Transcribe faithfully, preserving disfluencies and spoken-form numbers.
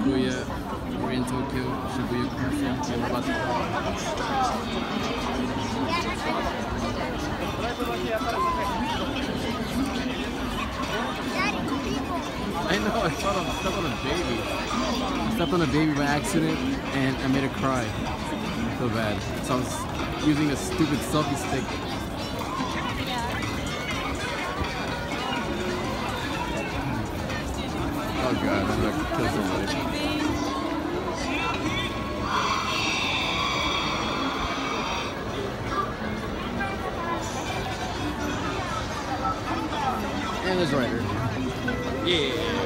Shibuya. We're in Tokyo, Shibuya Castle, and we're about to go. I know, I thought I stepped on a baby. I stepped on a baby by accident and I made her cry. I feel bad. So I was using a stupid selfie stick. Oh god, I'm gonna kill somebody. And there's Ryder. Yeah.